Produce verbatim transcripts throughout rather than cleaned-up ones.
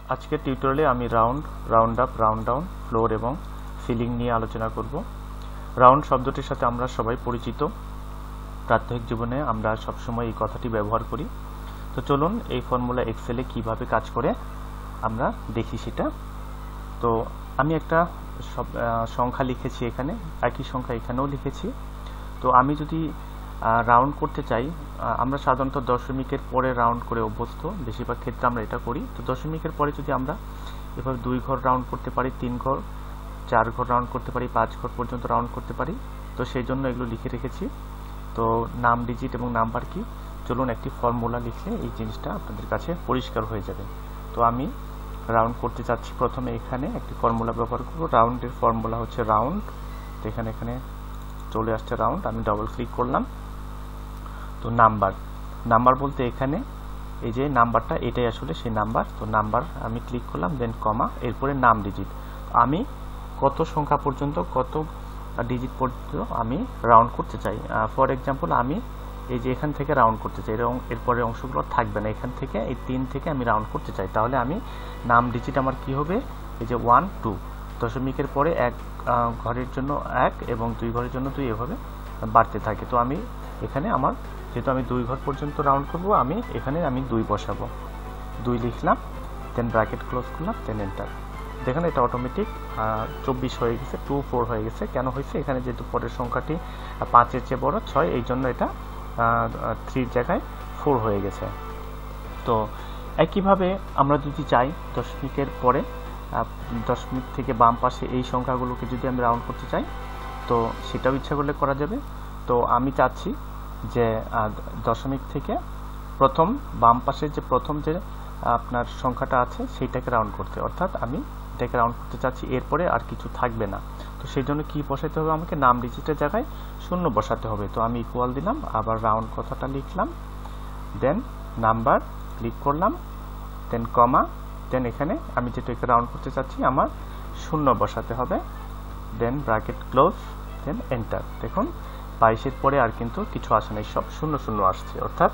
আজকের টিউটোরিয়ালে আমি round, round up, round down, floor এবং সিলিং নিয়ে আলোচনা করব। রাউন্ড শব্দটির সাথে আমরা সবাই পরিচিত, প্রাত্যহিক জীবনে আমরা সবসময় এই কথাটি ব্যবহার করি। তো চলুন এই ফর্মুলা এক্সেলে কিভাবে কাজ করে আমরা দেখি সেটা। তো আমি একটা সব সংখ্যা লিখেছি, এখানে একই সংখ্যা এখানেও লিখেছি। তো আমি যদি রাউন্ড করতে চাই, আমরা সাধারণত দশমিকের পরে রাউন্ড করে অভ্যস্ত, বেশিরভাগ ক্ষেত্রে আমরা এটা করি। তো দশমিকের পরে যদি আমরা এভাবে দুই ঘর রাউন্ড করতে পারি, তিন ঘর, চার ঘর রাউন্ড করতে পারি, পাঁচ ঘর পর্যন্ত রাউন্ড করতে পারি। তো সেই জন্য এগুলো লিখে রেখেছি। তো নাম, ডিজিট এবং নাম্বার কি, চলুন একটি ফর্মুলা লিখলে এই জিনিসটা আপনাদের কাছে পরিষ্কার হয়ে যাবে। তো আমি রাউন্ড করতে চাচ্ছি, প্রথমে এখানে একটি ফর্মুলা ব্যবহার করব। রাউন্ডের ফর্মুলা হচ্ছে রাউন্ড। তো এখানে এখানে চলে আসছে রাউন্ড, আমি ডাবল ক্লিক করলাম। তো নাম্বার, নাম্বার বলতে এখানে এই যে নাম্বারটা, এটাই আসলে সেই নাম্বার। তো নাম্বার আমি ক্লিক করলাম, দেন কমা, এরপরে নাম, ডিজিট। আমি কত সংখ্যা পর্যন্ত, কত ডিজিট পর্যন্ত আমি রাউন্ড করতে চাই। ফর এক্সাম্পল আমি এই যে এখান থেকে রাউন্ড করতে চাই, এবং এরপরে অংশগুলো থাকবে না, এখান থেকে এই তিন থেকে আমি রাউন্ড করতে চাই। তাহলে আমি নাম, ডিজিট আমার কি হবে, এই যে ওয়ান টু, দশমিকের পরে এক ঘরের জন্য এক এবং দুই ঘরের জন্য দুই, এভাবে বাড়তে থাকে। তো আমি এখানে আমার যেহেতু আমি দুই ঘর পর্যন্ত রাউন্ড করব, আমি এখানে আমি দুই বসাবো, দুই লিখলাম, দেন ব্র্যাকেট ক্লোজ করলাম, দেন এন্টার। দেখেন এটা অটোমেটিক চব্বিশ হয়ে গেছে, টু ফোর হয়ে গেছে। কেন হয়েছে, এখানে যেহেতু পরের সংখ্যাটি পাঁচের চেয়ে বড়, ছয়, এই জন্য এটা থ্রির জায়গায় ফোর হয়ে গেছে। তো একইভাবে আমরা যদি চাই দশমিকের পরে দশমিক থেকে বাম পাশে এই সংখ্যাগুলোকে যদি আমি রাউন্ড করতে চাই, তো সেটাও ইচ্ছা করলে করা যাবে। তো আমি চাচ্ছি যে দশমিক থেকে প্রথম বাম পাশের যে প্রথম যে আপনার সংখ্যাটা আছে সেইটাকে রাউন্ড করতে, অর্থাৎ আমি এটাকে রাউন্ড করতে চাচ্ছি, এরপরে আর কিছু থাকবে না। তো সেই জন্য কি বসাতে হবে, আমাকে নাম, ডিজিটের জায়গায় শূন্য বসাতে হবে। তো আমি ইকুয়াল দিলাম, আবার রাউন্ড কথাটা লিখলাম, দেন নাম্বার ক্লিক করলাম, দেন কমা, দেন এখানে আমি যেটাকে রাউন্ড করতে চাচ্ছি আমার শূন্য বসাতে হবে, then bracket close, then enter. দেখুন বাইশের পরে আর কিন্তু কিছু আসে নাই, সব শূন্য শূন্য আসছে, অর্থাৎ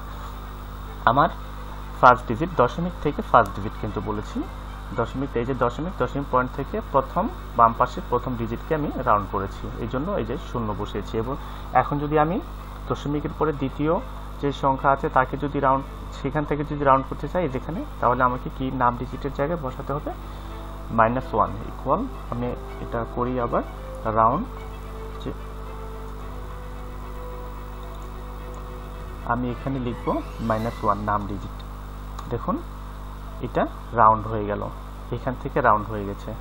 আমার ফার্স্ট ডিজিট, দশমিক থেকে ফার্স্ট ডিজিট কিন্তু বলেছি, দশমিক, এই যে দশমিক, দশমিক পয়েন্ট থেকে প্রথম বাম পাশের প্রথম ডিজিটকে আমি রাউন্ড করেছি, এই জন্য এই যে শূন্য বসিয়েছি। এবং এখন যদি আমি দশমিকের পরে দ্বিতীয় যে সংখ্যা আছে তাকে যদি রাউন্ড, সেখান থেকে যদি রাউন্ড করতে চাই যেখানে, তাহলে আমাকে কি নাম, ডিজিটের জায়গায় বসাতে হবে মাইনাস ওয়ান ইকুয়াল, আমি এটা করি আবার রাউন্ড, আমি এখানে লিখব মাইনাস ওয়ান নাম, ডিজিট। দেখুন এটা রাউন্ড হয়ে গেল, এখান থেকে রাউন্ড হয়ে গেছে।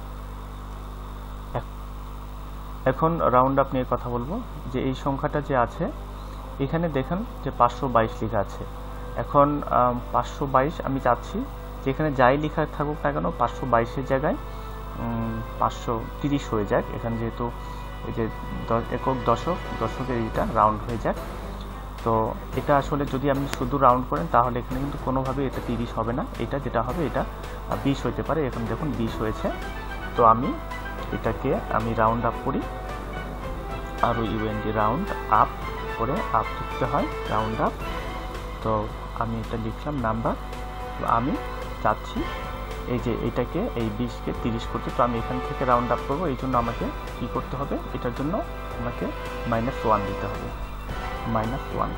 এখন রাউন্ড আপ নিয়ে কথা বলবো, যে এই সংখ্যাটা যে আছে এখানে দেখেন যে পাঁচশো বাইশ লেখা আছে। এখন পাঁচশো বাইশ আমি চাচ্ছি যেখানে যাই লেখা থাকুক না কেন, পাঁচশো বাইশের জায়গায় পাঁচশো তিরিশ হয়ে যাক। এখানে যেহেতু এই যে একক, দশক, দশকের এইটা রাউন্ড হয়ে যাক। তো এটা আসলে যদি আপনি শুধু রাউন্ড করেন তাহলে এখানে কিন্তু কোনোভাবে এটা তিরিশ হবে না, এটা যেটা হবে এটা বিশ হইতে পারে। এখন দেখুন বিশ হয়েছে। তো আমি এটাকে আমি রাউন্ড আপ করি, আর ইউএনডি রাউন্ড আপ করে, আপ লিখতে হয় রাউন্ড আপ। তো আমি এটা লিখলাম নাম্বার। তো আমি চাচ্ছি এই যে এটাকে, এই বিশকে তিরিশ করতে। তো আমি এখান থেকে রাউন্ড আপ করবো, এই জন্য আমাকে কি করতে হবে, এটার জন্য আমাকে মাইনাস ওয়ান দিতে হবে, মাইনাস ওয়ান।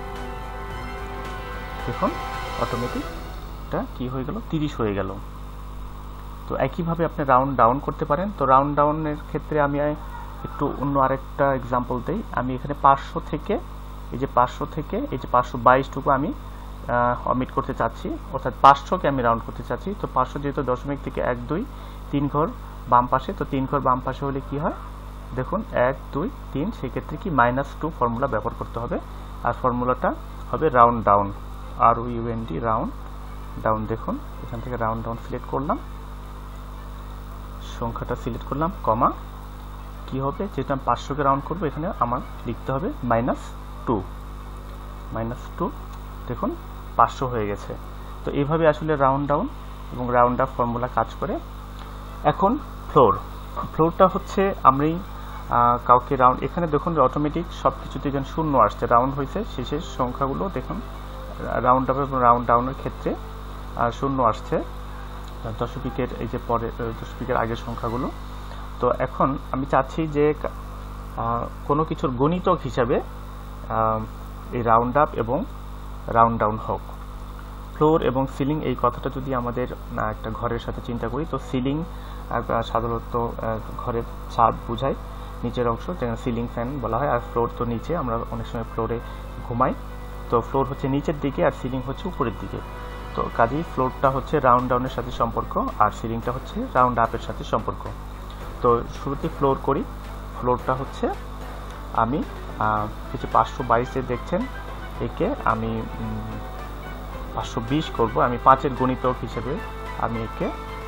দেখুন অটোমেটিক এটা কি হয়ে গেল, তিরিশ হয়ে গেল। তো একইভাবে আপনি রাউন্ড ডাউন করতে পারেন। তো রাউন্ড ডাউনের ক্ষেত্রে আমি একটু অন্য আরেকটা এক্সাম্পল দেই। আমি এখানে পাঁচশো থেকে এই যে পাঁচশো থেকে এই যে পাঁচশো বাইশটুকু আমি অমিট করতে চাচ্ছি, অর্থাৎ পাঁচশোকে আমি রাউন্ড করতে চাচ্ছি। তো পাঁচশো যেহেতু দশমিক থেকে এক, দুই, তিন ঘর বাম পাশে, তো তিন ঘর বাম পাশে হলে কি হয়, দেখুন এক, দুই, তিন, সেক্ষেত্রে কি মাইনাস টু ফর্মুলা ব্যবহার করতে হবে। আর ফর্মুলাটা হবে রাউন্ড ডাউন, আর ইউএনডি রাউন্ড ডাউন। দেখুন এখান থেকে রাউন্ড ডাউন সিলেক্ট করলাম, সংখ্যাটা সিলেক্ট করলাম, কমা, কি হবে, যেহেতু আমি পাঁচশোকে রাউন্ড করবো, এখানে আমার লিখতে হবে মাইনাস টু, মাইনাস টু। দেখুন পাঁচশো হয়ে গেছে। তো এইভাবে আসলে রাউন্ড ডাউন এবং রাউন্ড আপ ফর্মুলা কাজ করে। এখন ফ্লোর, ফ্লোরটা হচ্ছে আমি কাউকে রাউন্ড, এখানে দেখুন অটোমেটিক সব কিছুতে যেন শূন্য আসছে, রাউন্ড হয়েছে, শেষের সংখ্যাগুলো দেখুন রাউন্ড আপ এবং রাউন্ড ডাউনের ক্ষেত্রে শূন্য আসছে। দশমিকের এই যে পরে দশমিকের আগের সংখ্যাগুলো। তো এখন আমি চাচ্ছি যে কোনো কিছুর গণিতক হিসাবে এই রাউন্ড আপ এবং রাউন্ড ডাউন হোক। ফ্লোর এবং সিলিং এই কথাটা যদি আমাদের একটা ঘরের সাথে চিন্তা করি, তো সিলিং সাধারণত ঘরের ছাদ বোঝায়, নিচের অংশ, যেখানে সিলিং ফ্যান বলা হয়। আর ফ্লোর তো নিচে, আমরা অনেক সময় ফ্লোরে ঘুমাই, তো ফ্লোর হচ্ছে নিচের দিকে আর সিলিং হচ্ছে উপরের দিকে। তো কাজেই ফ্লোরটা হচ্ছে রাউন্ড ডাউনের সাথে সম্পর্ক আর সিলিংটা হচ্ছে রাউন্ড আপের সাথে সম্পর্ক। তো শুরুতে ফ্লোর করি। ফ্লোরটা হচ্ছে আমি কিছু পাঁচশো বাইশে দেখছেন, একে আমি পাঁচশো বিশ করবো। আমি পাঁচের গণিতক হিসেবে আমি একে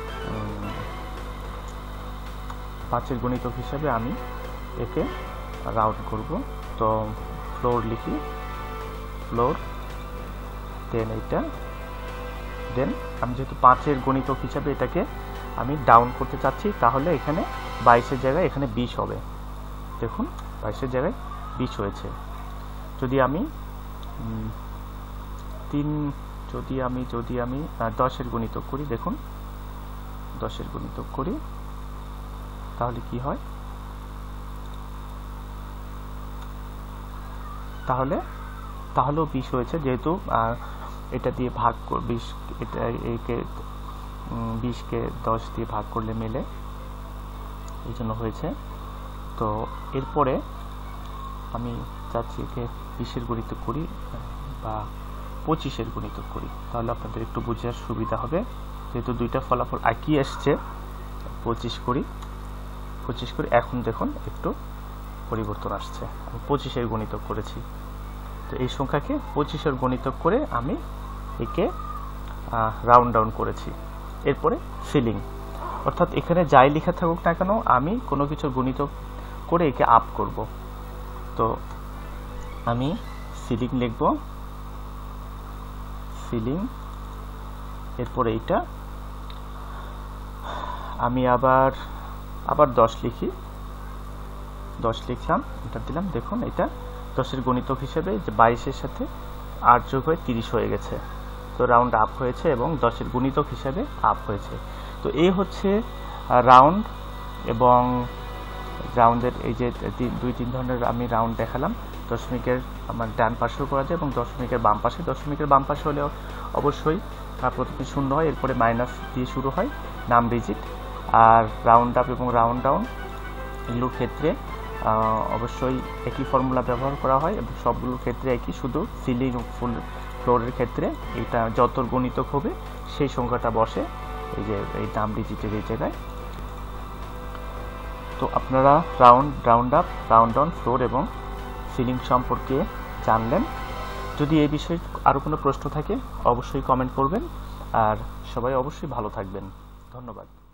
পাঁচের গণিতক হিসেবে আমি একে রাউন্ড করব। তো ফ্লোর লিখি, ফ্লোর, দেন এইটা, দেন আমি যেহেতু পাঁচের গণিতক হিসাবে এটাকে আমি ডাউন করতে চাচ্ছি, তাহলে এখানে বাইশের জায়গায় এখানে বিশ হবে। দেখুন বাইশের জায়গায় বিশ হয়েছে। যদি আমি তিন যদি আমি যদি আমি দশের গণিতক করি, দেখুন দশের গণিতক করি, তাহলে কি হয়, তাহলে তাহলেও বিশ হয়েছে, যেহেতু এটা দিয়ে ভাগ বিশ, এটা একে বিশকে দশ দিয়ে ভাগ করলে মেলে, এই জন্য হয়েছে। তো এরপরে আমি চাচ্ছি একে বিশের গণিতক করি বা পঁচিশের গণিতক করি, তাহলে আপনাদের একটু বোঝার সুবিধা হবে। যেহেতু দুইটা ফলাফল একই এসছে, পঁচিশ করি, পঁচিশ করি। এখন দেখুন একটু পরিবর্তন আসছে, আমি পঁচিশের গণিতক করেছি। তো এই সংখ্যাকে পঁচিশের গণিতক করে আমি একে রাউন্ড ডাউন করেছি। এরপরে সিলিং, অর্থাৎ এখানে যাই লেখা থাকুক না কেন, আমি কোনো কিছুর গণিতক করে একে আপ করব। তো আমি সিলিং লিখব, সিলিং, এরপরে এইটা আমি আবার আবার দশ লিখি, দশ লিখলাম, এটা দিলাম। দেখুন এটা দশের গণিতক হিসেবে যে বাইশের সাথে আট যোগ হয়ে তিরিশ হয়ে গেছে, তো রাউন্ড আপ হয়েছে এবং দশের গণিতক হিসেবে আপ হয়েছে। তো এই হচ্ছে রাউন্ড এবং রাউন্ডের এই যে দুই তিন ধরনের আমি রাউন্ড দেখালাম। দশমিকের আমার ডান পাশেও করা যায় এবং দশমিকের বাম পাশে। দশমিকের বাম পাশে হলেও অবশ্যই প্রথমে শূন্য হয়, এরপরে মাইনাস দিয়ে শুরু হয়, নাম ডিজিট। আর রাউন্ড আপ এবং রাউন্ড ডাউন এগুলোর ক্ষেত্রে অবশ্যই একই ফর্মুলা ব্যবহার করা হয় এবং সবগুলোর ক্ষেত্রে একই, শুধু সিলিং ফুল ফ্লোরের ক্ষেত্রে এটা যত গণিতক হবে সেই সংখ্যাটা বসে এই যে এই নাম ডিজিটের এই জায়গায়। তো আপনারা round, round up, round down, floor এবং সিলিং সম্পর্কে জানলেন। যদি এই বিষয়ে আরও কোনো প্রশ্ন থাকে অবশ্যই কমেন্ট করবেন, আর সবাই অবশ্যই ভালো থাকবেন। ধন্যবাদ।